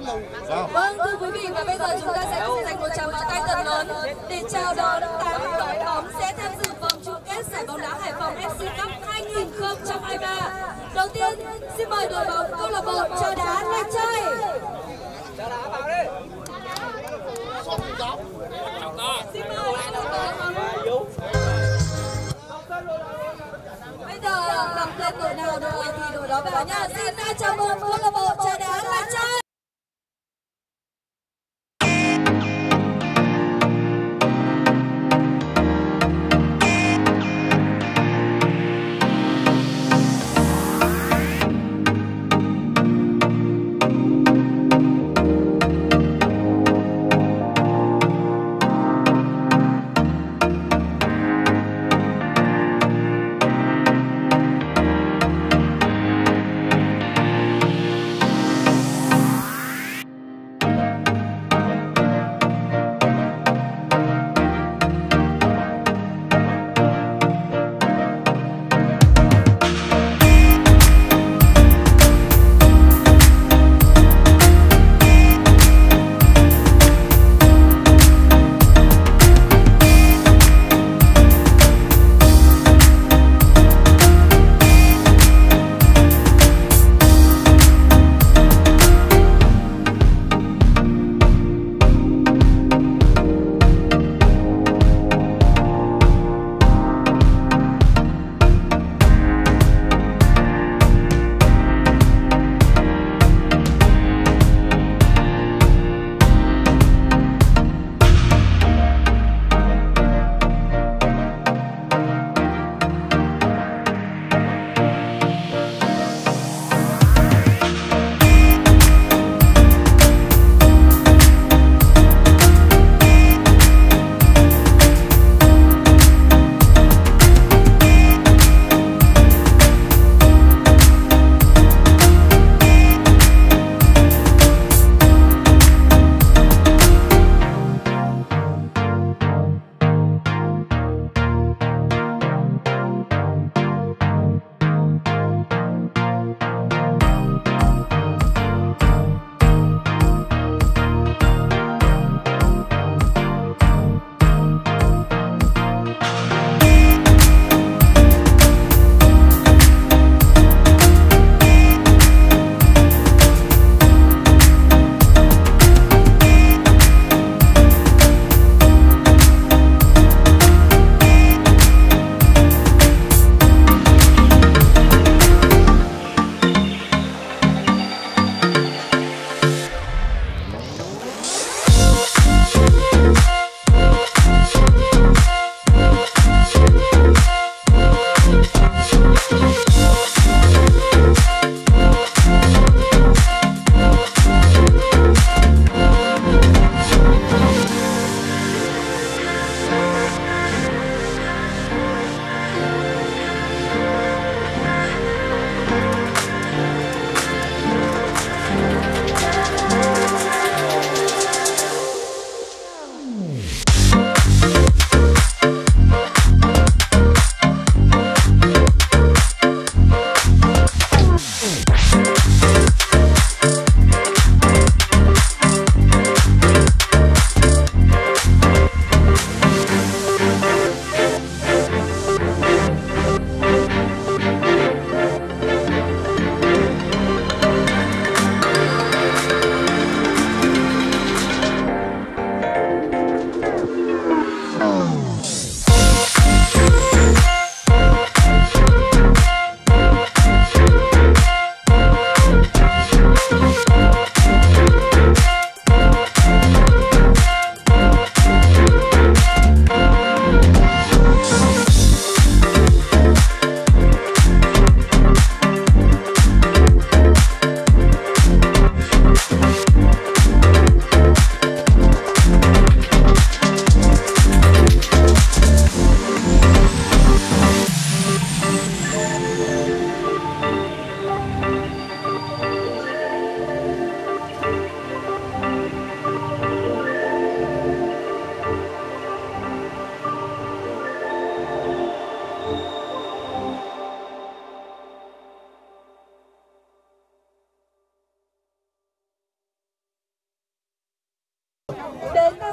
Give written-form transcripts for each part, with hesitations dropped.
Vâng, thưa quý vị, và bây giờ chúng ta sẽ cùng dành một tràng pháo tay thật lớn để chào đón 8 đội bóng sẽ tham dự vòng chung kết giải bóng đá Hải Phòng FC Cup 2023. Đầu tiên, xin mời đội bóng câu lạc bộ Trà Đá Lạch Tray. Trà Đá vào đi. Xin mời hai đội bóng. Bây giờ đặt tên đội nào đội thì đội đó vào nha. Xin ta chào mừng câu lạc bộ Trà Đá Lạch Tray.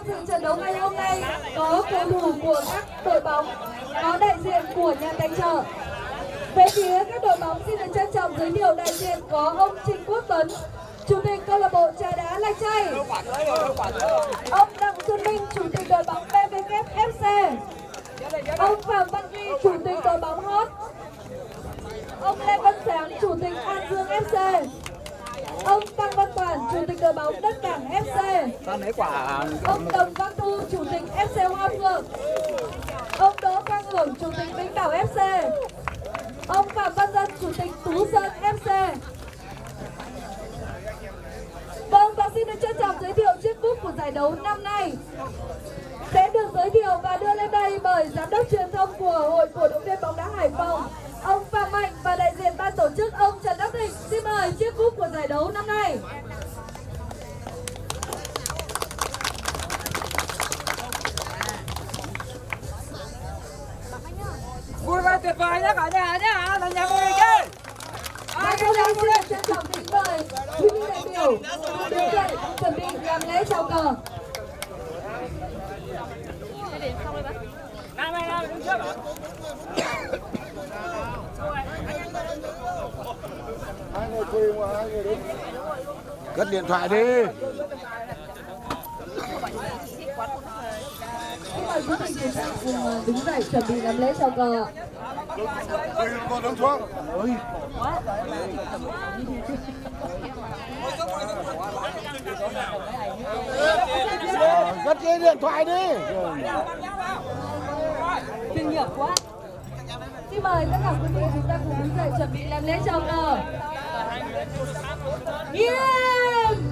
dự trận đấu ngày hôm nay có cầu thủ của các đội bóng, có đại diện của nhà tài trợ. Về phía các đội bóng xin được trân trọng giới thiệu đại diện có ông Trịnh Quốc Tuấn, Chủ tịch câu lạc bộ Trà Đá Lạch Tray, ông Đặng Xuân Minh, Chủ tịch đội bóng BVK FC, ông Phạm Văn Duy, Chủ tịch đội bóng Hot, ông Lê Văn Sáng, Chủ tịch An Dương FC, ông Tăng Văn Toàn, Chủ tịch đội bóng Đất Cảng FC, ông Đồng Văn Thu, Chủ tịch FC Hoa Phượng, ông Đỗ Quang Hưởng, Chủ tịch Vĩnh Bảo FC, ông Phạm Văn Dân, Chủ tịch Tú Sơn FC. Vâng, và xin được trân trọng giới thiệu chiếc cúp của giải đấu năm nay sẽ được giới thiệu và đưa lên đây bởi giám đốc truyền thông của Hội Cổ động viên bóng đá Hải Phòng, ông Phạm Mạnh, và đại diện ban tổ chức ông Trần Đắc Thịnh. Xin mời chiếc cúp của giải đấu năm nay. Vui vẻ tuyệt vời nhé cả nhà nhé, là nhà mình chơi. Và sau đây xin được trân trọng kính mời quý vị đại biểu đứng dậy chuẩn bị làm lễ chào cờ. Nào, đứng trước. Hai người quỳ mà hai người đứng. Cất điện thoại đi. Xin mời quý vị cùng đứng dậy chuẩn bị làm lễ chào cờ. Con đứng xuống. Cất cái điện thoại đi. Chuyên nghiệp quá. Xin mời tất cả quý vị chúng ta cùng đứng dậy chuẩn bị làm lễ chào cờ. Nghiêm!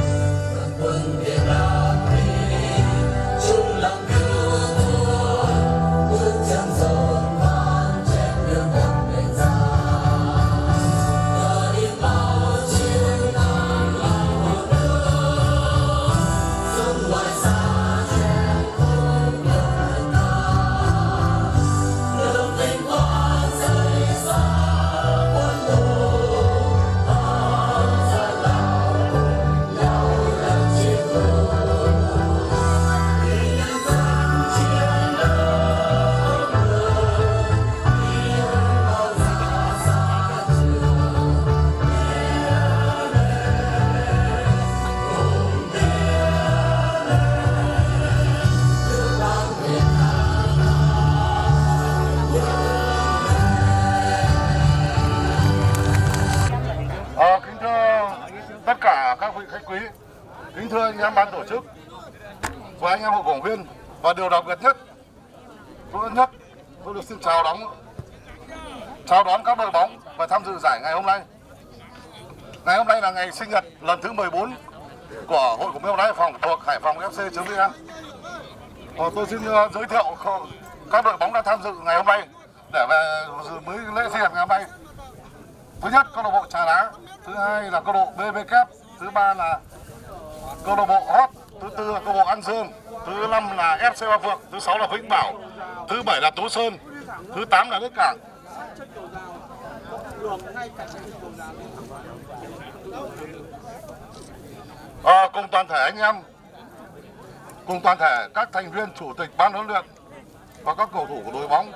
Kính thưa tất cả các vị khách quý, kính thưa anh em ban tổ chức và anh em hội cổ động viên, và điều đặc biệt nhất, tôi được xin chào đón các đội bóng và tham dự giải ngày hôm nay. Ngày hôm nay là ngày sinh nhật lần thứ 14 của Hội cổ động viên bóng đá Hải Phòng thuộc Hải Phòng FC.vn. Tôi xin giới thiệu các đội bóng đã tham dự ngày hôm nay để về với lễ sinh nhật ngày hôm nay. Thứ nhất, câu lạc bộ Trà Đá, thứ hai là câu lạc bộ BVK, thứ ba là câu lạc bộ Hot, thứ tư là câu lạc bộ An Dương, thứ năm là FC Hoa Phượng, thứ sáu là Vĩnh Bảo, thứ bảy là Tú Sơn, thứ 8 là Đất Cảng. Cùng toàn thể anh em, cùng toàn thể các thành viên, chủ tịch ban huấn luyện và các cầu thủ của đội bóng,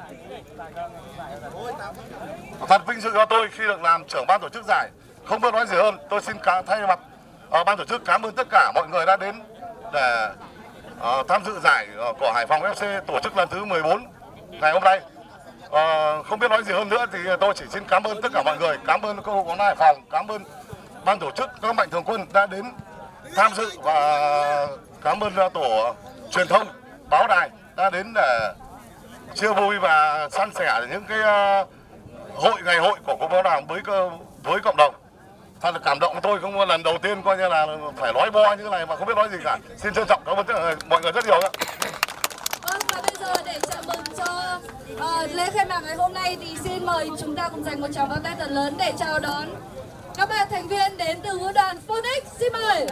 thật vinh dự cho tôi khi được làm trưởng ban tổ chức giải. Không biết nói gì hơn, tôi xin thay mặt ban tổ chức cảm ơn tất cả mọi người đã đến để tham dự giải của Hải Phòng FC tổ chức lần thứ 14 ngày hôm nay. Không biết nói gì hơn nữa thì tôi chỉ xin cảm ơn tất cả mọi người, cảm ơn câu lạc bộ bóng đá Hải Phòng, cảm ơn ban tổ chức, các mạnh thường quân đã đến tham dự, và cảm ơn tổ truyền thông báo đài đã đến để chia vui và san sẻ những cái ngày hội của bóng đá với cộng đồng. Thật là cảm động, tôi không lần đầu tiên coi như là phải nói bo như thế này mà không biết nói gì cả. Xin trân trọng cảm ơn mọi người rất nhiều ạ. Vâng, và bây giờ để chào mừng cho lễ khai mạc ngày hôm nay thì xin mời chúng ta cùng dành một tràng pháo tay thật lớn để chào đón các bạn thành viên đến từ vũ đoàn Phoenix. Xin mời.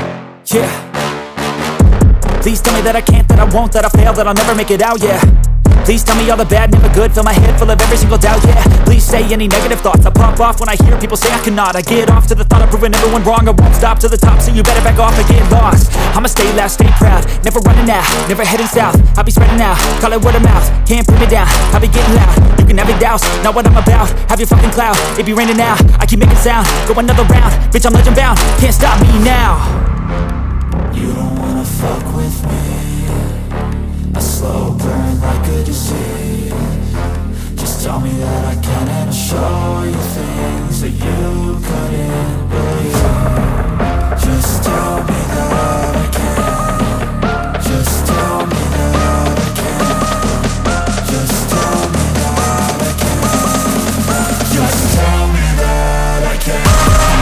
Yeah. Please tell me that I can't, that I won't, that I fail, that I'll never make it out, yeah. Please tell me all the bad, never good. Fill my head full of every single doubt, yeah. Please say any negative thoughts. I pop off when I hear people say I cannot. I get off to the thought of proving everyone wrong. I won't stop to the top, so you better back off and get lost. I'ma stay loud, stay proud, never running out, never heading south. I'll be spreading out, call it word of mouth. Can't put me down, I'll be getting loud. You can have your doubts, not what I'm about. Have your fucking clout, it be raining now. I keep making sound, go another round. Bitch, I'm legend bound, can't stop me now. You don't wanna fuck with me. A slow burn like a disease. Just tell me that I can and I'll show you things that you couldn't believe. Just tell me that I can. Just tell me that I can. Just tell me that I can. Just tell me that I can.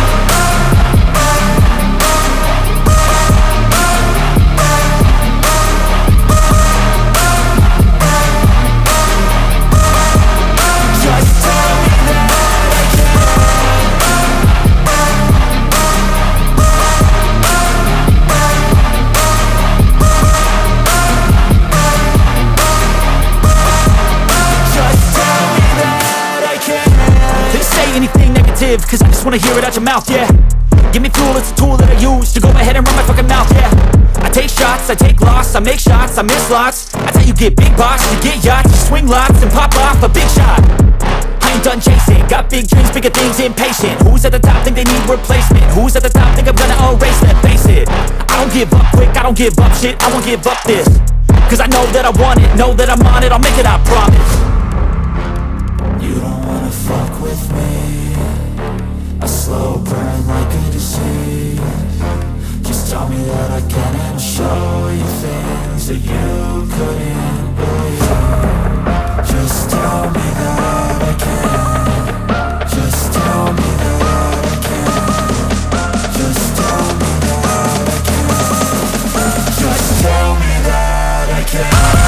Cause I just wanna hear it out your mouth, yeah. Give me fuel, it's a tool that I use to go ahead and run my fucking mouth, yeah. I take shots, I take loss, I make shots, I miss lots. That's how you get big boss, you get yachts, you swing lots and pop off a big shot. I ain't done chasing, got big dreams, bigger things, impatient. Who's at the top think they need replacement? Who's at the top think I'm gonna erase them? Face it, I don't give up quick, I don't give up shit, I won't give up this. Cause I know that I want it, know that I'm on it, I'll make it, I promise. You don't wanna fuck with me. A slow burn like a disease. Just tell me that I can and I'll show you things that you couldn't believe. Just tell me that I can. Just tell me that I can. Just tell me that I can. Just tell me that I can.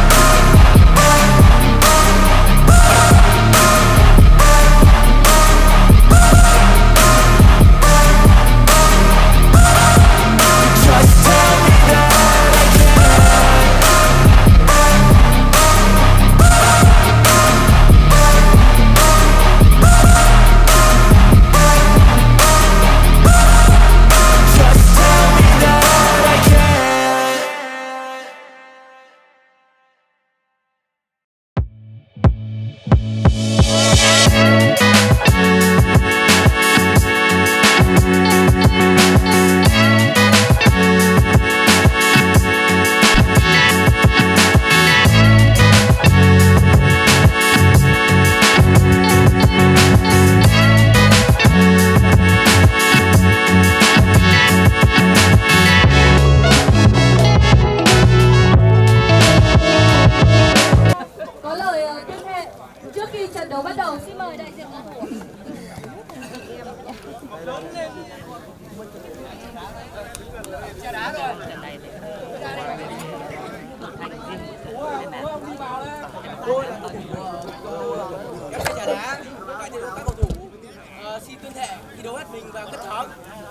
Xin tuyên thệ thi đấu hết mình và kết thúc.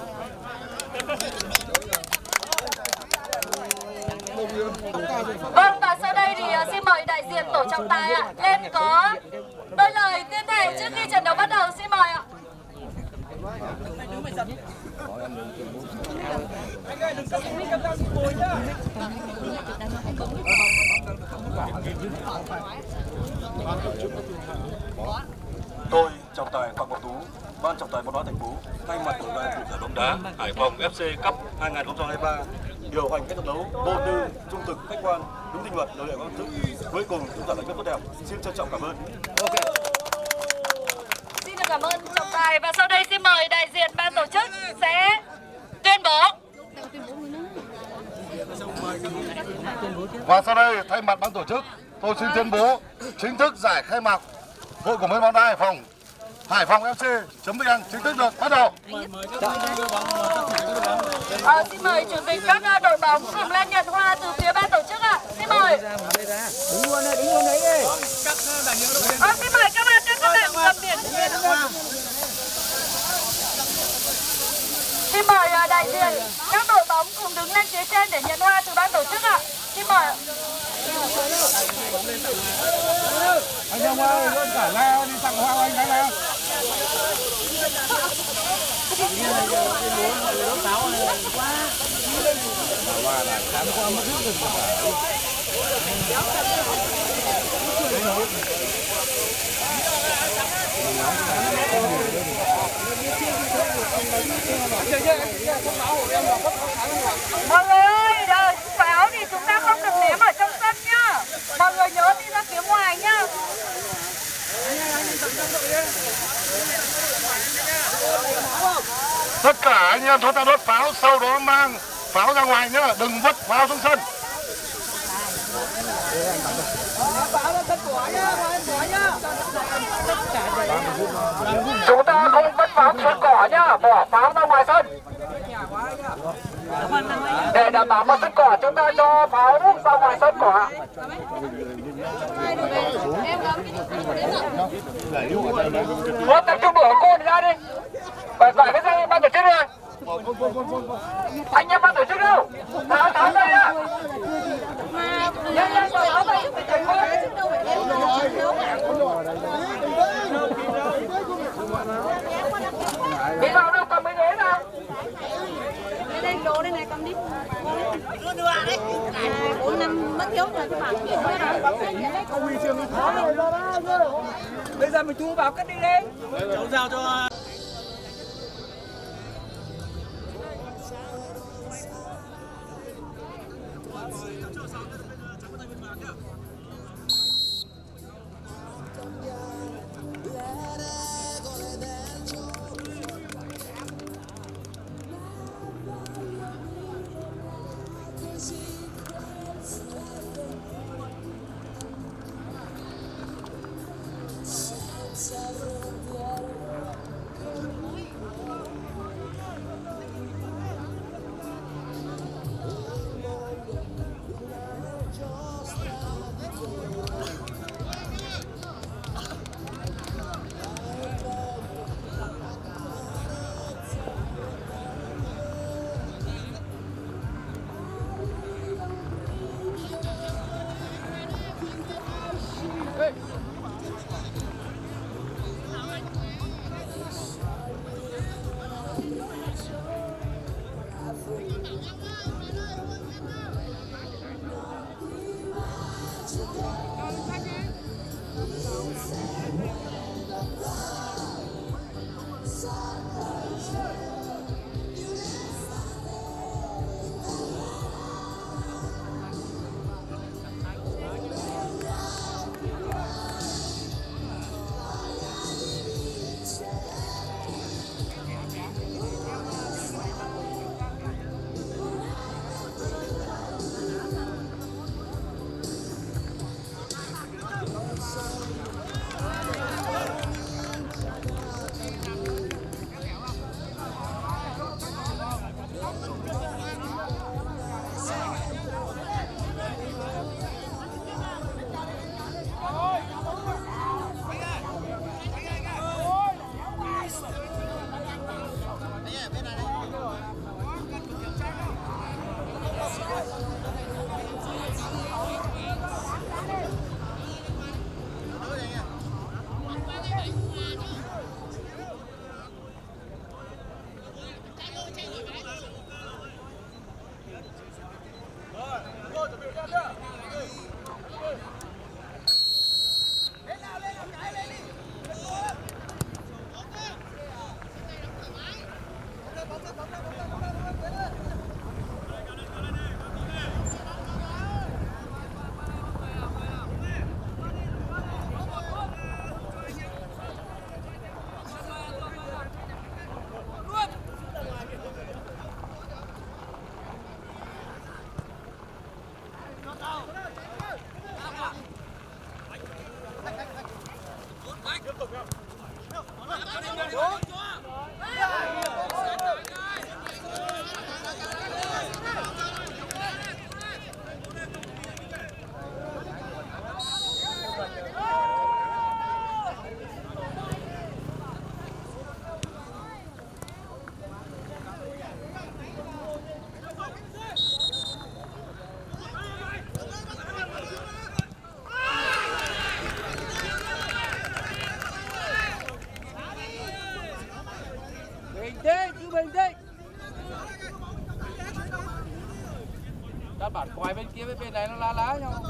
Vâng, và sau đây thì xin mời đại diện tổ trọng tài ạ lên có đôi lời tuyên thệ trước khi trận đấu bắt đầu, xin mời ạ. Tôi, trọng tài Phạm Ngọc Tú, Ban trọng tài bóng đá thành phố, thay mặt của đoàn chủ giải bóng đá Hải Phòng FC Cup 2023 điều hành các trận đấu vô tư, trung thực, khách quan, đúng linh luật, điều lệ quan thức. Cuối cùng chúng ta thành công tốt đẹp. Xin trân trọng cảm ơn. Xin được cảm ơn trọng tài và sau đây xin mời đại diện ban tổ chức sẽ tuyên bố. Và sau đây thay mặt ban tổ chức, tôi xin tuyên bố chính thức giải khai mạc Hội của bóng đá Hải Phòng FC .vn chính thức được bắt đầu. Xin mời chủ tịch các đội bóng cùng lên nhận hoa từ phía ban tổ chức ạ. Xin mời. Đứng luôn đấy. Xin mời các bạn cầm biển. Xin mời đại diện các đội bóng đứng lên phía trên để nhận hoa từ ban tổ chức ạ. Xin mời. ơi, luôn cả lao đi tặng hoa anh nào. Hoa này khám qua mất hết rồi. Mọi người ơi, pháo thì chúng ta không được ném ở trong sân nhá. Mọi người nhớ đi ra phía ngoài nhá. Tất cả anh em chúng ta đốt pháo, sau đó mang pháo ra ngoài nhá, đừng vứt pháo xuống sân. Chúng ta không vứt pháo xuống cỏ nhá, bỏ pháo ra ngoài sân. Để đảm bảo một sân cỏ, chúng ta cho pháo ra ngoài sân cỏ. Thôi tập trung đuổi cô ra đi. Phải cái dây ban tổ chức rồi. Anh em ban tổ chức đâu? Tháo đây ạ. Nhanh tháo đây. Đi vào đâu cầm mấy ghế nào. Đây đồ đây này cầm đi. À, 4 năm mất thiếu rồi các bạn. Bây giờ mình thu vào cất đi đi. Cháu giao cho bình tĩnh. Các bạn quay bên kia với bên này nó lá lá nhau.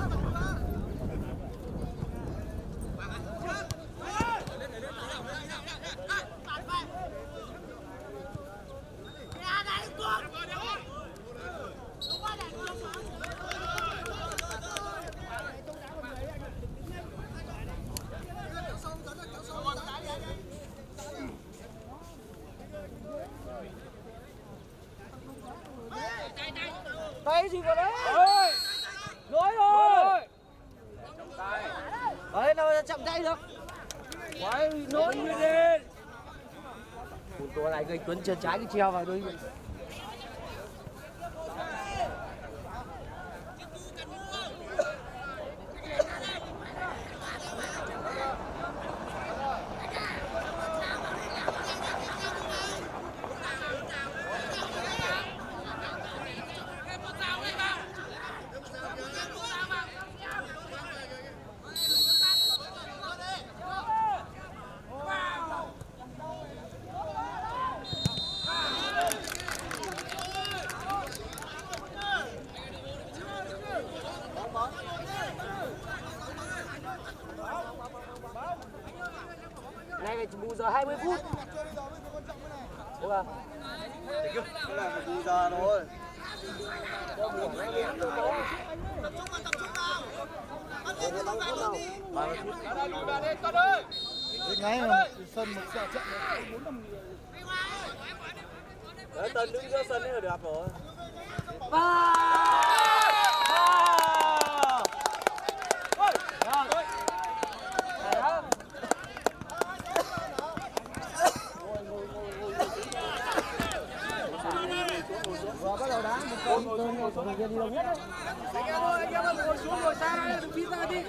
Tay gì vào đấy? Lỗi rồi. Đấy, đâu chậm tay được. Quay nối như lên. Mộtตัวnày gây Tuấn chân trái cái treo vào đôi. Này phải bù giờ 20 phút. Đúng không? Cái này phải bù giờ thôi. Ngay mà sân một trận trận 4-5 người. Đấy, Tân đứng giữa sân ấy là được rồi. Vừa bắt đầu đá một con người kia đi đâu nhất đấy. Anh em ơi, ngồi xuống ngồi xa đây, đừng phi ra đi.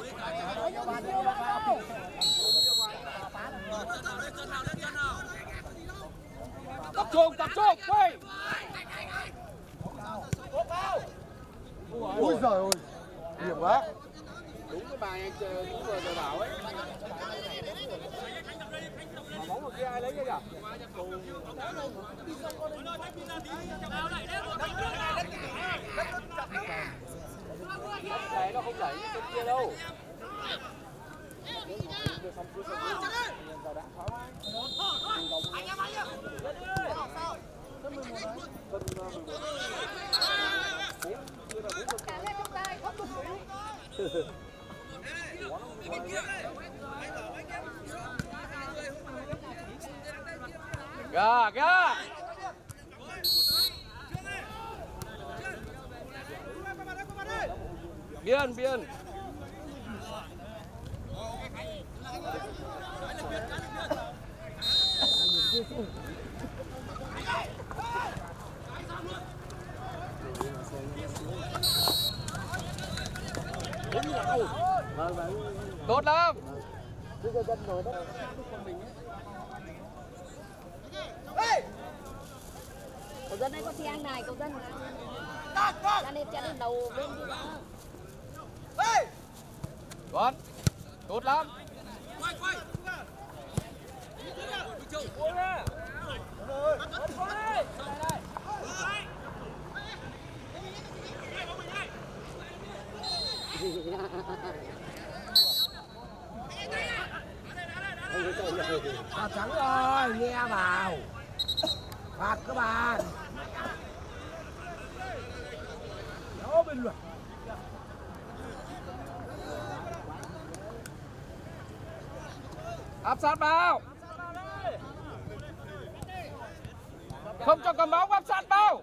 Tập trung, quay. Ôi giời ơi, hiểm quá. Đúng cái bài anh đúng vừa rồi bảo ấy. Mà bóng ở kia ai lấy cái nhỉ? Này nó không đẩy cái kia đâu. Kìa. Biên. Tốt lắm. Cậu dân đấy có xe anh này, cậu dân ra nên chạy lên đầu bên kia đó. Con, tốt lắm. Quay. Trắng rồi, nghe vào. Phạt các bạn. Đó bên luật. Áp sát vào. Không cho cầm bóng, áp sát vào.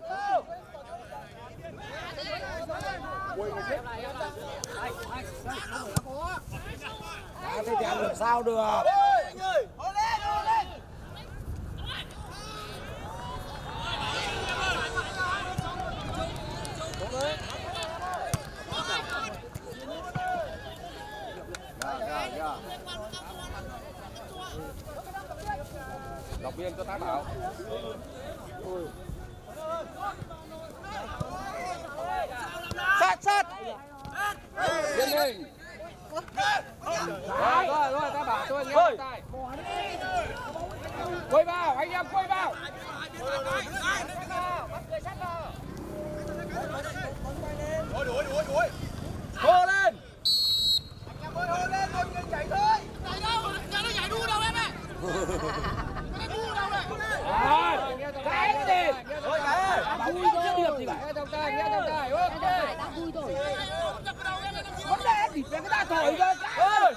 Thế thì ăn làm sao được. Đọc viên cho tác bảo. Sát. Viên hình. Rồi, tác bảo tôi nghe tay. Quay vào, anh em quay vào. Đuổi. Hô lên. Hô lên, mọi người chạy thôi. Chạy đâu? Nó chạy đu đâu em ơi? Nó đu đâu này? Cái gì? Thôi cái ơi. Vui thôi. Chưa điểm gì cả. Nghe trong tay. Ok. Đã vui rồi. Vấn đề gì về cái ta thổi rồi. Ơi.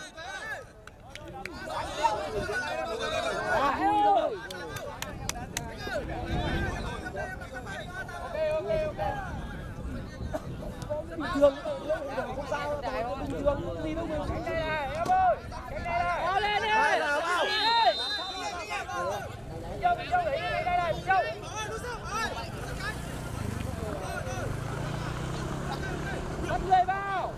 Bình thường không sao, bình thường gì đâu mình. Cánh đây này, em ơi. Cánh đây này. Có lên đi. Châu nghỉ đây này, Châu. Bắt người vào.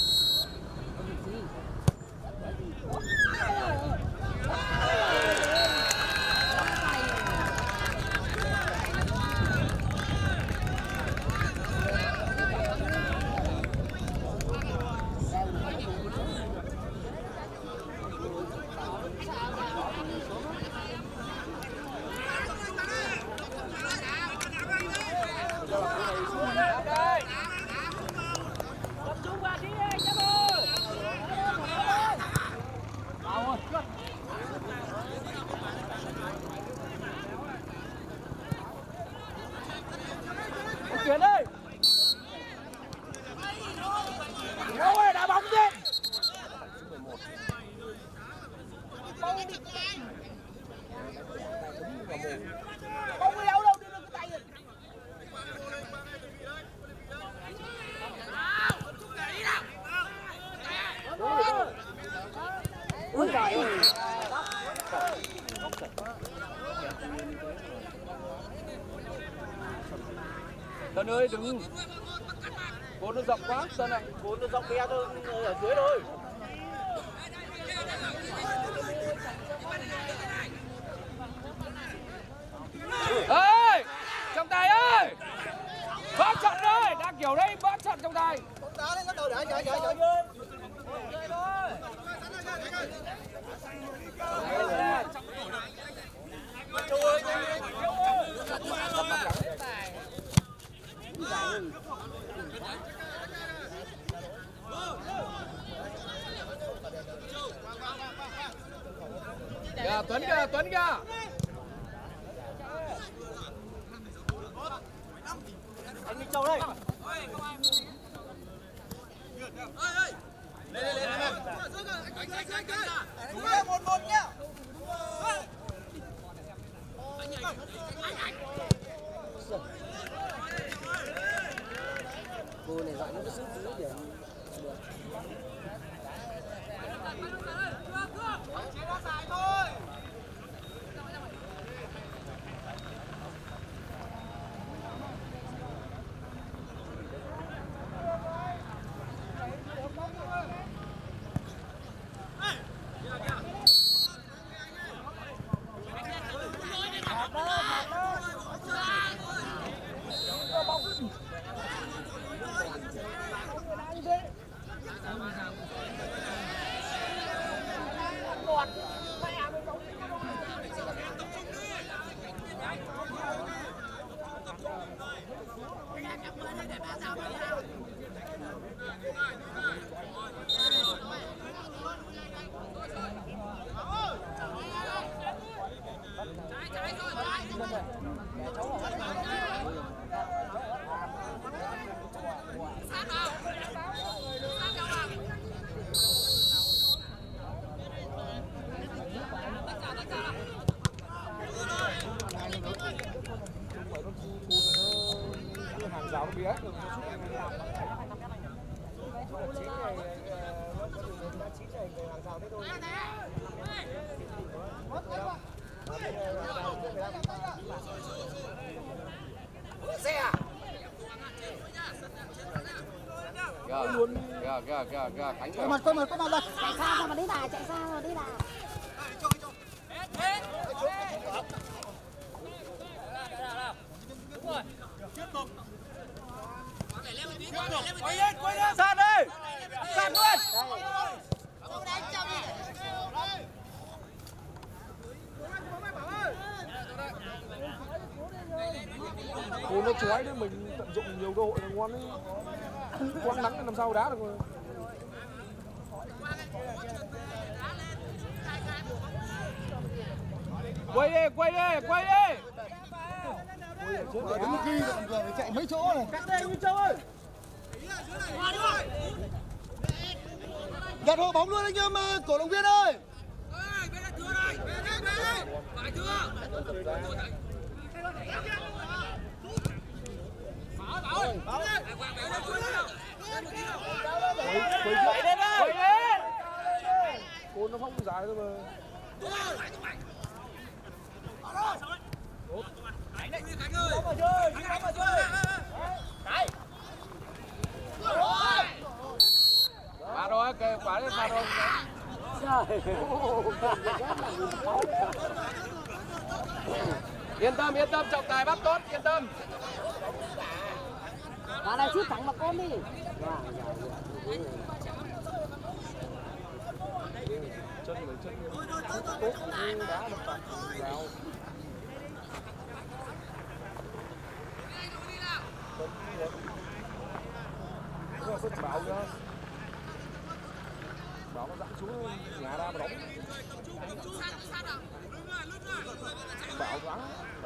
Chuyển ơi. Đâu ơi, đá bóng đi. Bóng đi đâu đưa cái tay rồi. Ui trời ơi. Tân ơi đừng. Vốn nó rộng quá, Tân ạ. Vốn nó rộng bé thôi, ở dưới thôi. Ê! Trọng tài ơi! Bác trận đây, đang kiểu đây, bác trận trọng tài. Đá lên, bắt đầu đá, chạy. Kìa, Tuấn kìa. Anh Minh Châu đây. Lên. Đúng rồi, 1-1 nhá. Cô này dọn nó cứ sút dưới điểm. Chế nó dài thôi. Giáo nó biết được một chút hàng rào thế thôi. Xe à? Kìa, Khánh kìa. Quay một lần. Chạy xa mà đi lại. Đúng rồi. Tiếp tục. Quay lên. Sạt đi. Sạt luôn. nó chói đấy, mình tận dụng nhiều cơ hội là ngon đấy. Quăng nắng làm sao đá được mà. Quay đi, quay đi, quay đi. Đứng kia rồi phải chạy mấy chỗ này. Cắt đây Nguyên Châu ơi. Gạt hộ bóng luôn anh em cổ động viên ơi. Quay lên đây. Quay lên. Côn nó phóng dài thôi mà. Phá rồi, kìa, phá lên, phá rồi. Yên tâm, trọng tài bắt tốt, yên tâm. Và này sút thẳng vào con đi. Chân tốt, đá một tạt vào. Bảo nhá. Bảo nó dặn xuống ngã ra mà đóng. Bảo thoáng.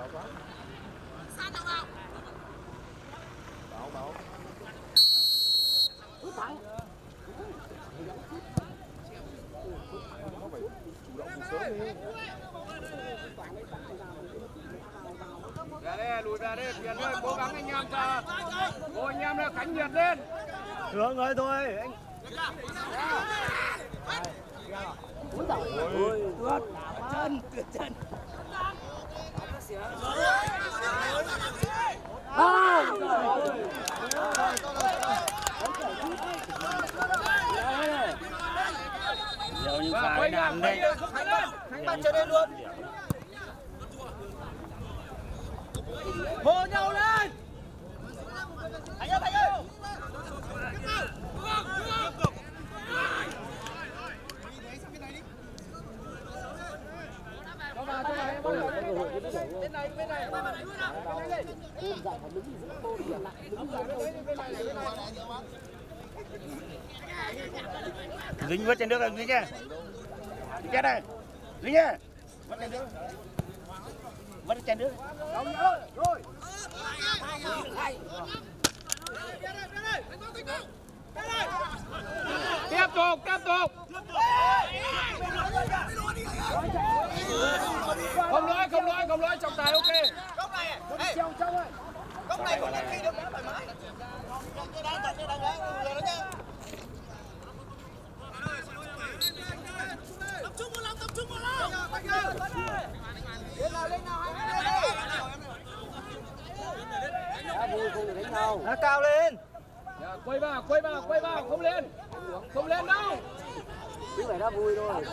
Bảo. Thẳng. Nó phải chủ động từ sớm đi. Ra đây, lùi ra đây, Việt ơi, cố gắng anh em cho. Cô anh em là cánh Việt lên. Được rồi thôi anh. Úi giời ơi, tuyệt chân. Nhiều như phải làm đây. Khánh bật trở lên luôn. Hô nhau lên. Anh ơi. Cho vào bên này. Dính vớt trên nước rồi, dính nha. Chết đây. Dính nha. Vớt trên nước. Vớt trên nước. Rồi. Tiếp tục. Không lỗi, trọng tài ok. Góc này, góc này của anh khi được đá thoải mái. Rồi đó nha. Tập trung vào lòng. Lên nào. Nó cao lên. Quay vào, không lên đâu. Cứ phải ra vui thôi.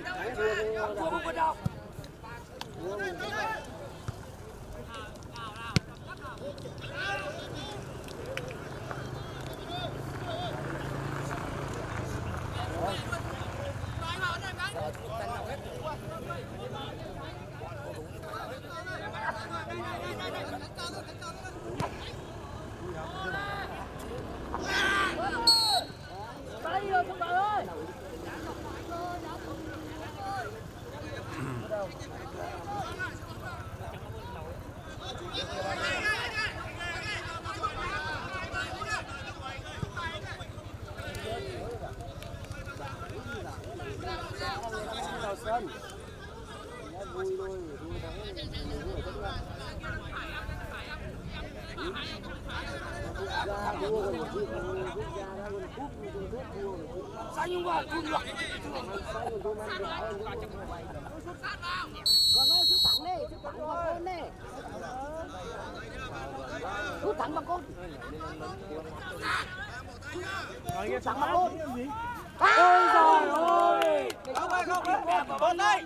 Đây rồi các bạn ơi. Vào sân. Vui thôi, vui thắng. Ra đua rồi, rút ra ra còn cúp đua. Xanh vào cúp được. Còn ơi, sút thẳng đi, sút thẳng vào con đi. Sút thẳng vào con. Sút thẳng vào con. Ôi giời ơi. Không, bên đây.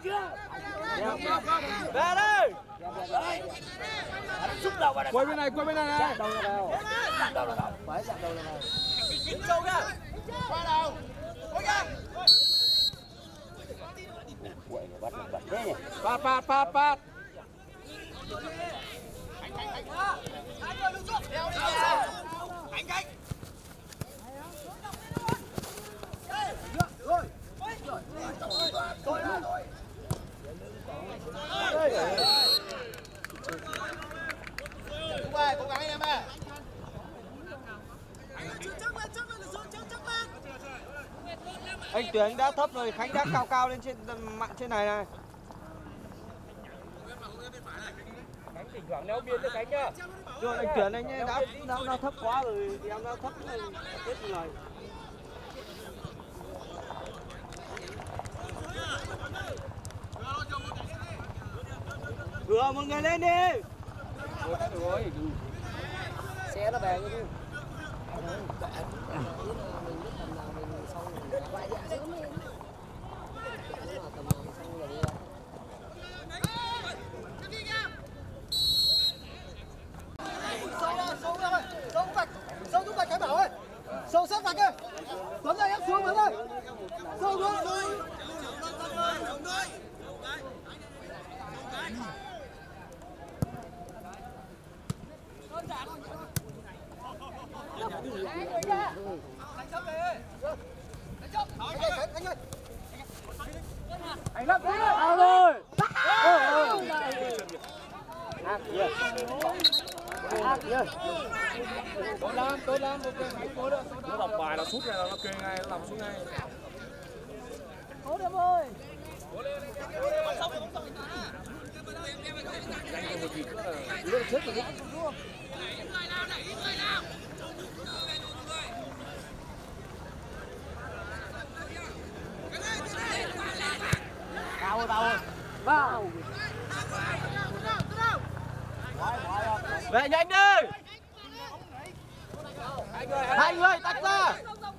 Về đây. Quay bên này này. Phải chạm đầu này. Châu ra. Qua đầu. Ôi da. Quậy bắt thế nhỉ. Phát. Cố gắng anh em ơi. Anh Tuyến đã thấp rồi, Khánh đã cao cao lên trên mặt trên này này. Khánh thỉnh thoảng đeo biên cho Khánh nhá. Rồi anh Tuyến anh ấy đã thấp quá rồi, thì em đã thấp lên hết rồi. Vừa một người lên đi. Rồi. Xe nó về đi. Sâu giúp vạch cái bảo ơi. Sâu sát vạch ơi. Tuấn ơi, em xuống Tuấn ơi. Sâu xuống. Anh lắp đi. Ao rồi. Tốt lắm, ok, Khánh cố được. Nó đọc bài là sút này là nó kê ngay, nó làm sút ngay. Cố được ơi. Đánh cho một nhịp nữa là Đưa trước rồi. Bao ơi. Vào. Về nhanh đi. Hai người tách ra.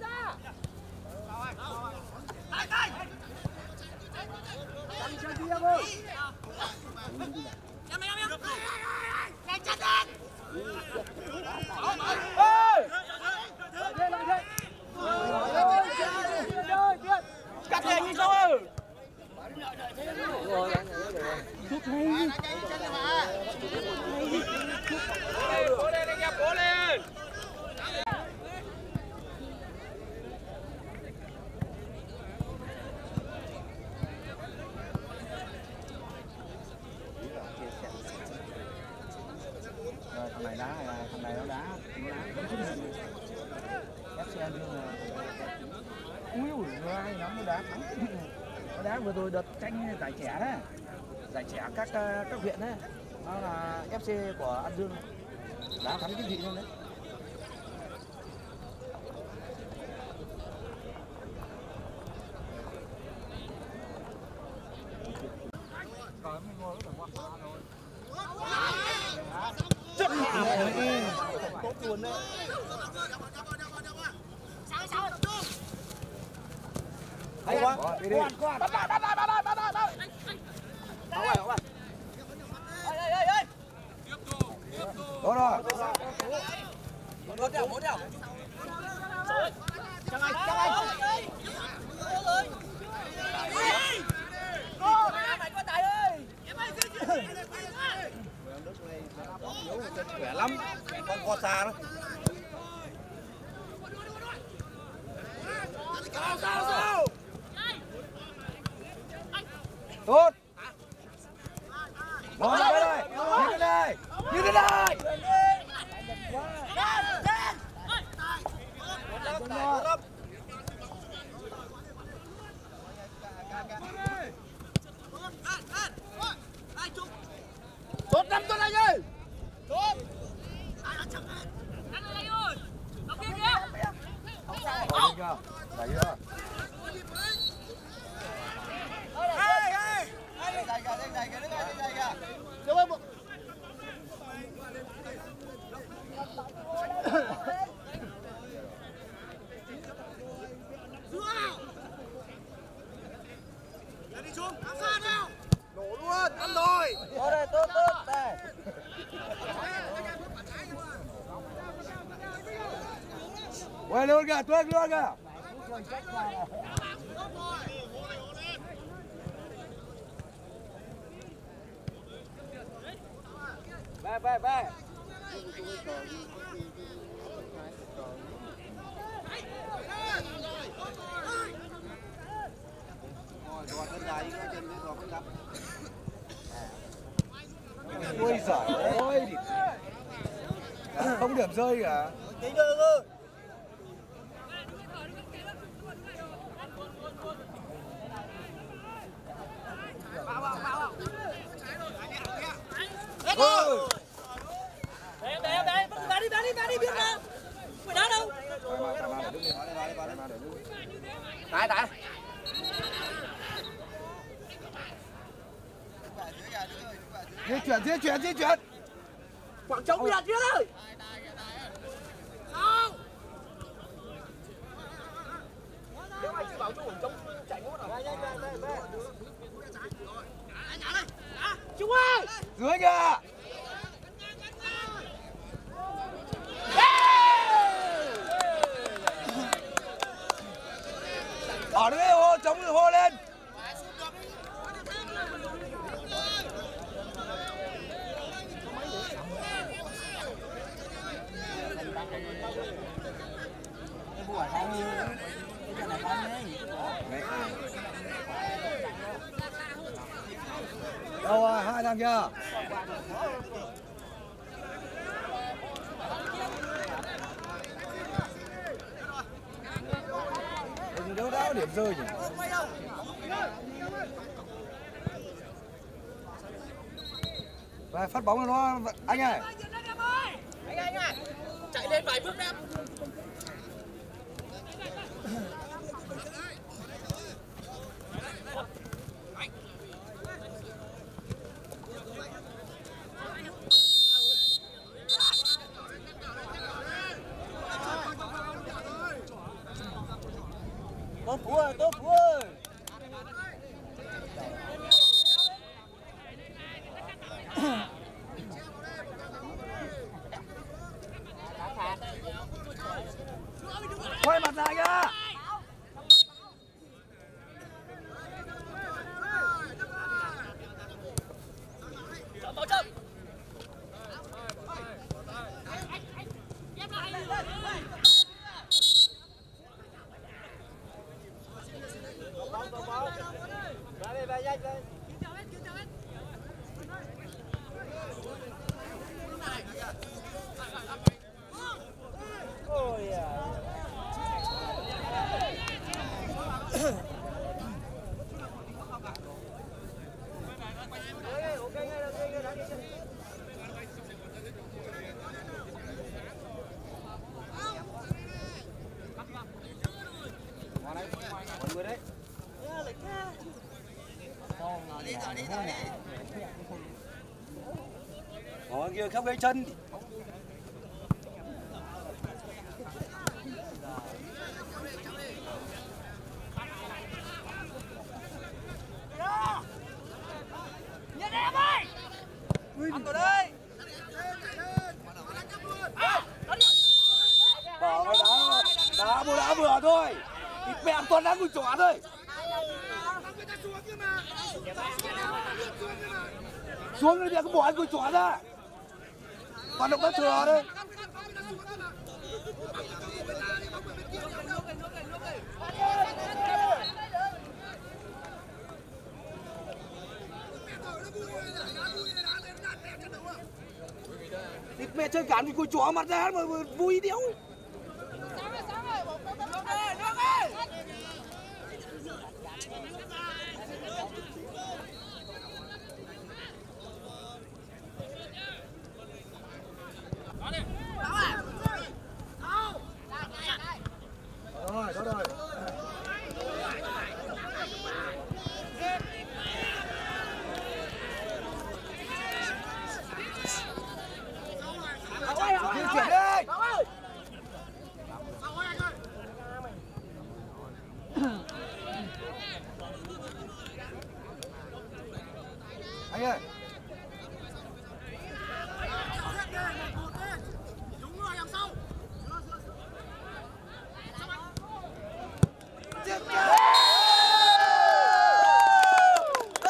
Cắt lên đi thôi. cố lên anh em, cố lên. Thằng này đá, thằng này nó đá ép xe nhưng mà úi ủi ai lắm, nó đá thắng. Nó đá vừa rồi đợt tranh giải trẻ đấy, giải trẻ các huyện đấy, nó là FC của An Dương, đá thắng cái gì luôn đấy. Chất này có cuốn đấy. Hay quá. Con. Bắt lại. Đâu rồi. Ê. Đó rồi. Bốn đèo. Chẳng anh. Mày có tài ơi. Khỏe lắm, con co xa đó. Sao. Tốt. Rồi đây. Như thế này. Tốt lắm Tuấn Anh ơi. Tốt. Anh Anh ơi. Ở kia kìa. Đẩy chưa? Đây kìa. Đâu em. Đi xuống, áp sát nào. Nổ luôn, ăn rồi. Tốt đây, tốt đây. Quay luôn kìa, tuôn luôn kìa. Về. Ôi giời ơi, không điểm rơi cả. Tính được ơi. Đấy, đá đi biết ra. Phải đá đâu? Tại. Di chuyển. Khoảng trống Việt trước ơi. Không. Nếu anh chỉ bảo cho khoảng trống chạy ngốt nào. Đây. Trung ơi. Dưới kìa. Ở đây hô, chống rồi hô lên. Đâu rồi, hai thằng kia. Đâu đã điểm rơi nhỉ? Và phát bóng nó anh ơi. Anh ơi. Chạy lên vài bước em. Tốt Phú ơi. Quay mặt lại kìa. Ở kia khóc cái chân. Nhận em ơi. Ăn vào đây. Bảo đá vừa thôi. Ít mẹ ăn toàn đá cùi chó thôi. Xuống đi, cứ bỏ ăn cùi chó ra. Toàn động tác thừa đấy. Ít mẹ chơi cản thì cùi chó mặt ra mà vui đéo. Đó rồi. Di chuyển đi. Anh ơi.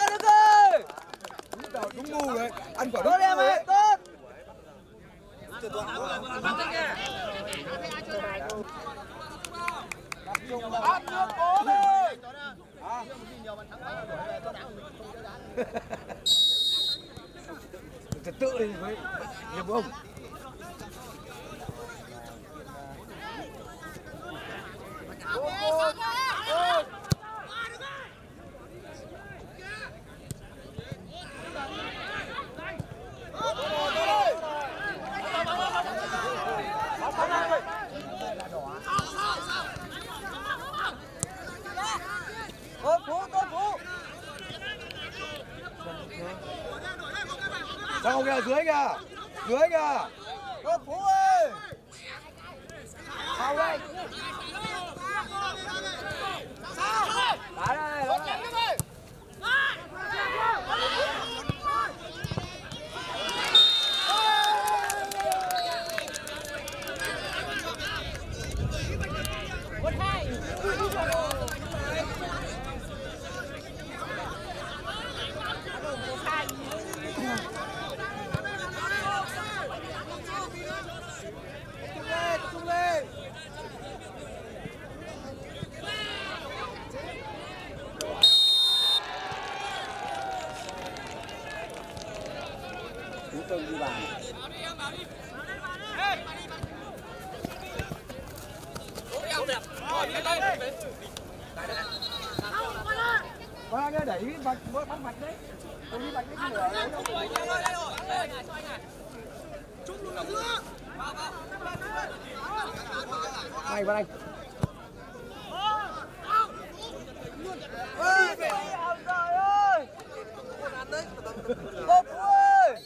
Đúng ngu đấy, ăn quả đúng ngu đấy. Trật tự đi với hiệp ông. Sao kìa, dưới kìa, dưới kìa. Phú ơi. Sao đây? Đá đây. Tông đi bàn. Qua cái đẩy vạch bắn vạch đấy. Tôi đi vạch đấy nữa. Này vào đây. Ơi, trời ơi. Ô Phú ơi.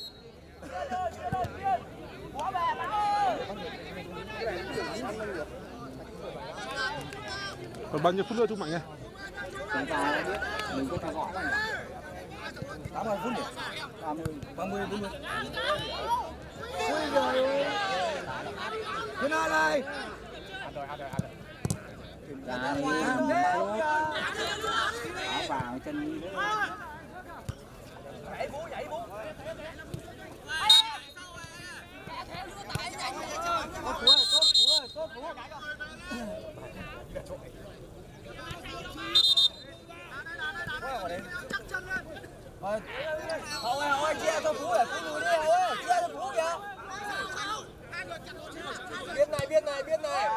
Còn bao nhiêu phút nữa Trung Mạnh nha? Chúng ta biết mình có thể gọi này. 80 phút nhỉ? 30 40. Ôi giời ơi. Thế nào đây? Áo vào chân đấy. Nhảy Vũ. Tốt Phú. Hậu ơi, chia cho Phú để Phú lùi đi Hậu ơi, chia cho Phú kìa. Biên này.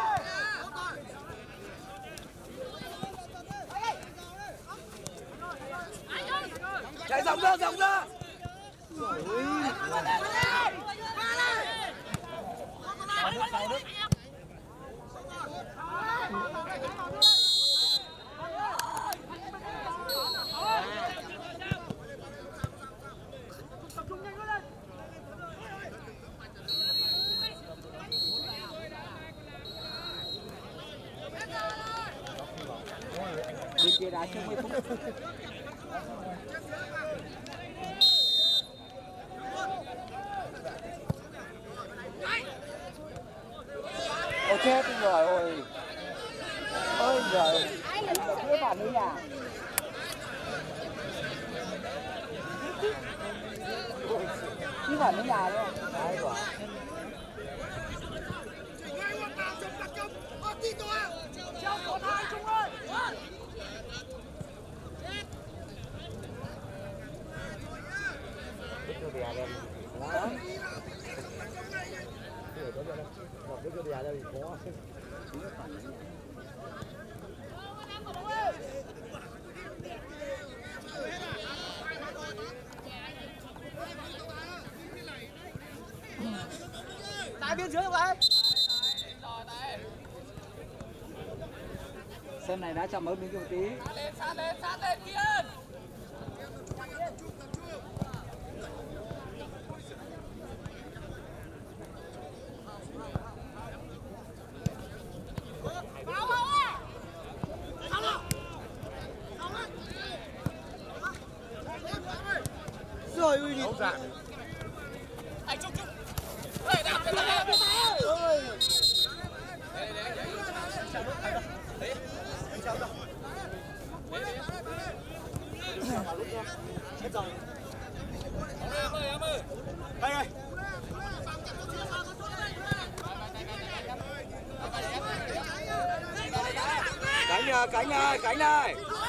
Chạy rộng ra. Bên kia đá chưa 10 phút. Ôi chết rồi ôi. Ôi giời. Cái phản đi à. Cái phản đi nhà đấy. Đấy quả. Tại bên dưới không anh? Sân này đã chậm hơn bên kia một tí. Sát lên Kiên. Rồi ui đi. Anh Trung. Đây đạp cái tay. Ôi. Đấy. Anh chào rồi. Chết rồi. Em ơi. Đây. Cánh này, cánh này.